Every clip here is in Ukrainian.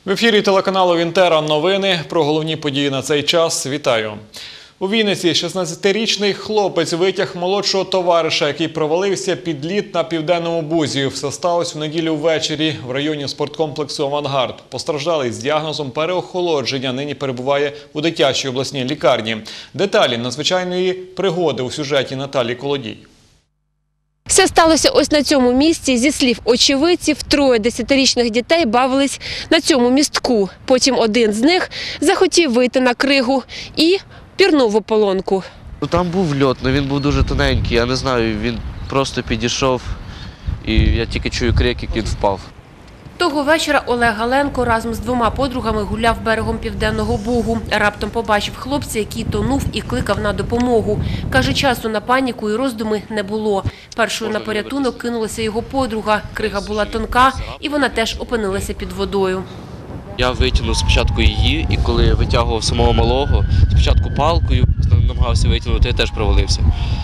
В ефірі телеканалу «Інтера» новини про головні події на цей час. Вітаю! У Вінниці 16-річний хлопець витяг молодшого товариша, який провалився під лід на Південному Бузі. Все сталося в неділю ввечері в районі спорткомплексу «Авангард». Постраждалий з діагнозом переохолодження нині перебуває у дитячій обласній лікарні. Деталі надзвичайної пригоди у сюжеті Наталії Колодій. Все сталося ось на цьому місці. Зі слів очевидців, троє 10-річних дітей бавились на цьому містку. Потім один з них захотів вийти на кригу і пірнув у ополонку. Там був льот, але він був дуже тоненький, я не знаю, він просто підійшов і я тільки чую крик, як він впав. Того вечора Олег Галенко разом з двома подругами гуляв берегом Південного Бугу. Раптом побачив хлопця, який тонув і кликав на допомогу. Каже, часу на паніку і роздуми не було. Першою на порятунок кинулася його подруга. Крига була тонка і вона теж опинилася під водою. Я витягнув спочатку її, і коли витягував самого малого, спочатку палкою намагався витягнути, я теж провалився.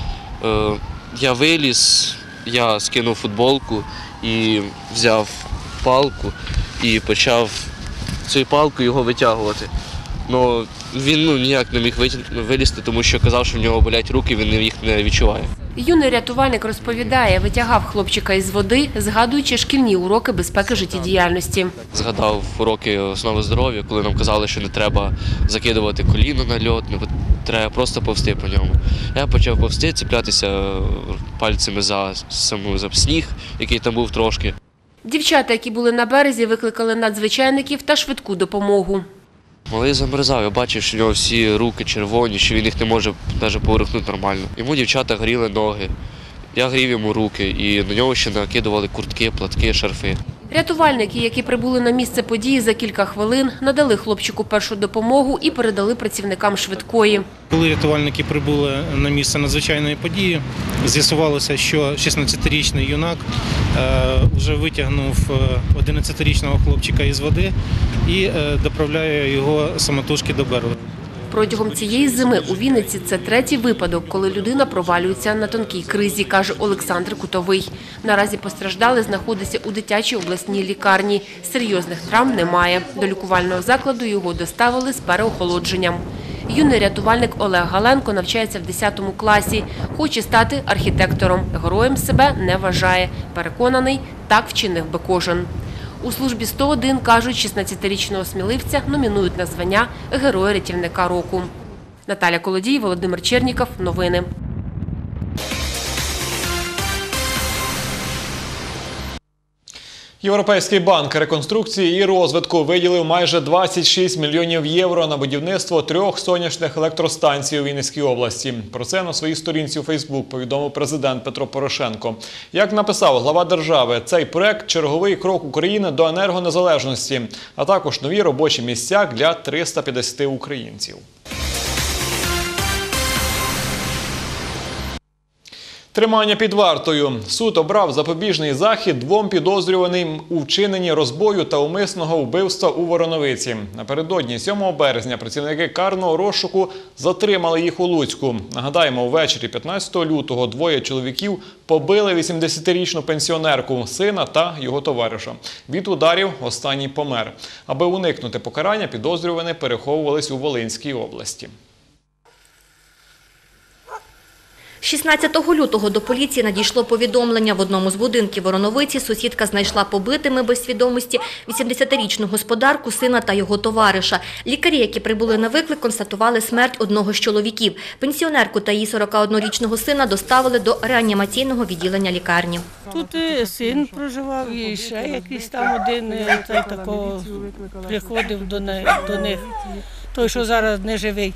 Я виліз, я скинув футболку і взяв палку і почав цією палкою його витягувати. Но він ніяк не міг вилізти, тому що казав, що в нього болять руки, він їх не відчуває. Юний рятувальник розповідає, витягав хлопчика із води, згадуючи шкільні уроки безпеки життєдіяльності. Згадав уроки основи здоров'я, коли нам казали, що не треба закидувати коліно на льот, треба просто повзти по ньому. Я почав повзти, цеплятися пальцями за сніг, який там був трошки. Дівчата, які були на березі, викликали надзвичайників та швидку допомогу. Малий замерзав, я бачив, що в нього всі руки червоні, що він їх не може навіть поворухнути нормально. Йому дівчата гріли ноги, я грів йому руки і на нього ще накидували куртки, платки, шарфи. Рятувальники, які прибули на місце події за кілька хвилин, надали хлопчику першу допомогу і передали працівникам швидкої. Коли рятувальники прибули на місце надзвичайної події, з'ясувалося, що 16-річний юнак вже витягнув 11-річного хлопчика із води і доправляє його самотужки до берега. Протягом цієї зими у Вінниці це третій випадок, коли людина провалюється на тонкій кризі, каже Олександр Кутовий. Наразі постраждалий знаходиться у дитячій обласній лікарні. Серйозних травм немає. До лікувального закладу його доставили з переохолодженням. Юний рятувальник Олег Галенко навчається в 10 класі. Хоче стати архітектором. Героєм себе не вважає. Переконаний, так вчинив би кожен. У службі 101, кажуть, 16-річного сміливця номінують на звання Героя рятівника року. Наталя Колодій, Володимир Черніков. Новини. Європейський банк реконструкції і розвитку виділив майже 26 мільйонів євро на будівництво 3 сонячних електростанцій у Вінницькій області. Про це на своїй сторінці у Фейсбук повідомив президент Петро Порошенко. Як написав глава держави, цей проект – черговий крок України до енергонезалежності, а також нові робочі місця для 350 українців. Тримання під вартою. Суд обрав запобіжний захід 2 підозрюваним у вчиненні розбою та умисного вбивства у Вороновиці. Напередодні 7 березня працівники карного розшуку затримали їх у Луцьку. Нагадаємо, ввечері 15 лютого 2 чоловіків побили 80-річну пенсіонерку, сина та його товариша. Від ударів останній помер. Аби уникнути покарання, підозрювані переховувались у Волинській області. 16 лютого до поліції надійшло повідомлення. В одному з будинків Вороновиці сусідка знайшла побитими без свідомості 80-річну господарку, сина та його товариша. Лікарі, які прибули на виклик, констатували смерть одного з чоловіків. Пенсіонерку та її 41-річного сина доставили до реанімаційного відділення лікарні. Тут син проживав і ще якийсь там один такого приходив до них, той, що зараз не живий.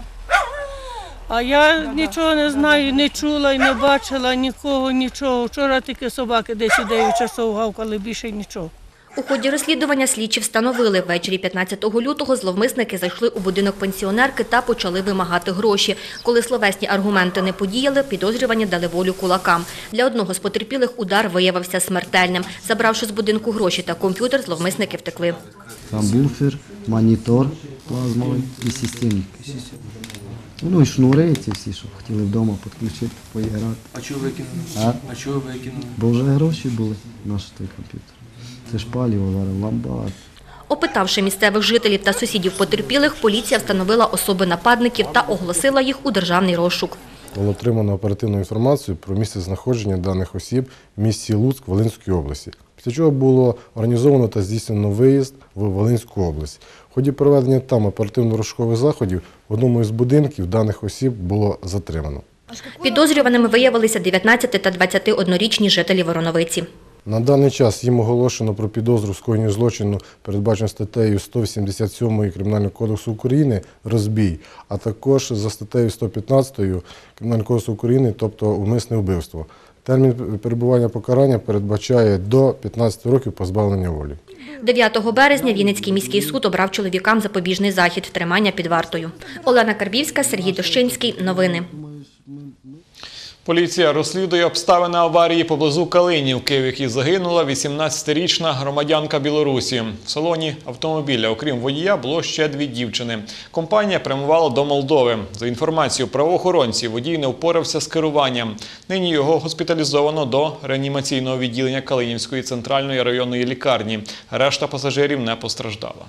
А я нічого не знаю, не чула і не бачила нікого, нічого. Вчора тільки собаки десь у 9 часов гавкали, більше нічого. У ході розслідування слідчі встановили, ввечері 15 лютого зловмисники зайшли у будинок пенсіонерки та почали вимагати гроші. Коли словесні аргументи не подіяли, підозрювані дали волю кулакам. Для одного з потерпілих удар виявився смертельним. Забравши з будинку гроші та комп'ютер, зловмисники втекли. Там буфер, монітор плазмовий і системник. Ну і шнури ці всі, щоб хотіли вдома підключити, поіграти. А чого викинули? А чого викинули? Бо вже гроші були, наш той комп'ютер. Це ж паліво, ламбад. Опитавши місцевих жителів та сусідів потерпілих, поліція встановила особи нападників та оголосила їх у державний розшук. Було отримано оперативну інформацію про місце знаходження даних осіб в місті Луцьк Волинської області. Після чого було організовано та здійснено виїзд в Волинську область. В ході проведення там оперативно-розшукових заходів в одному із будинків даних осіб було затримано. Підозрюваними виявилися 19 та 21-річні жителі Вороновиці. На даний час їм оголошено про підозру в скоєнні злочину, передбачено статтею 187 Кримінального кодексу України «Розбій», а також за статтею 115 Кримінального кодексу України, тобто умисне вбивство. Термін перебування покарання передбачає до 15 років позбавлення волі. 9 березня Вінницький міський суд обрав чоловікам запобіжний захід – тримання під вартою. Олена Карбівська, Сергій Дощинський. Новини. Поліція розслідує обставини аварії поблизу Калинівки, в якій загинула 18-річна громадянка Білорусі. В салоні автомобіля, окрім водія, було ще 2 дівчини. Компанія прямувала до Молдови. За інформацією правоохоронців, водій не впорався з керуванням. Нині його госпіталізовано до реанімаційного відділення Калинівської центральної районної лікарні. Решта пасажирів не постраждала.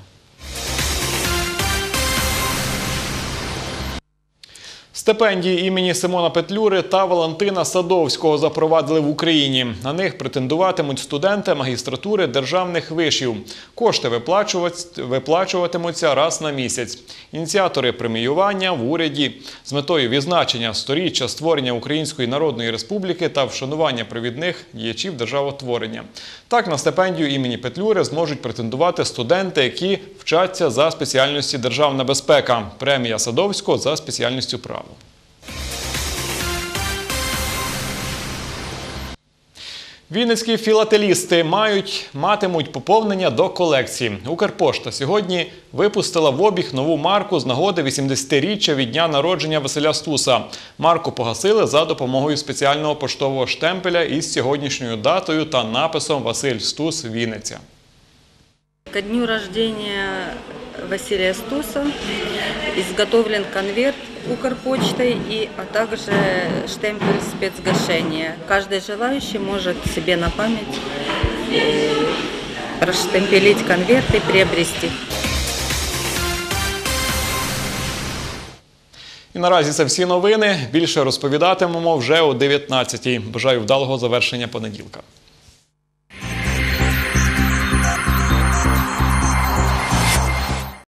Стипендії імені Симона Петлюри та Валентина Садовського запровадили в Україні. На них претендуватимуть студенти магістратури державних вишів. Кошти виплачуватимуться раз на місяць. Ініціатори преміювання в уряді з метою відзначення 100-річчя створення Української Народної Республіки та вшанування провідних діячів державотворення. Так, на стипендію імені Петлюри зможуть претендувати студенти, які вчаться за спеціальністю державна безпека. Премія Садовського за спеціальністю право. Вінницькі філателісти матимуть поповнення до колекції. Укрпошта сьогодні випустила в обіг нову марку з нагоди 80-річчя від дня народження Василя Стуса. Марку погасили за допомогою спеціального поштового штемпеля із сьогоднішньою датою та написом «Василь Стус, Вінниця». Ко дню рождения Василия Стуса изготовлен конверт Укрпочтой, а также штемпель спецгашения. Каждый желающий может себе на память расштемпелить конверт и приобрести. І наразі це всі новини. Більше розповідатимемо вже о 19-й. Бажаю вдалого завершення понеділка.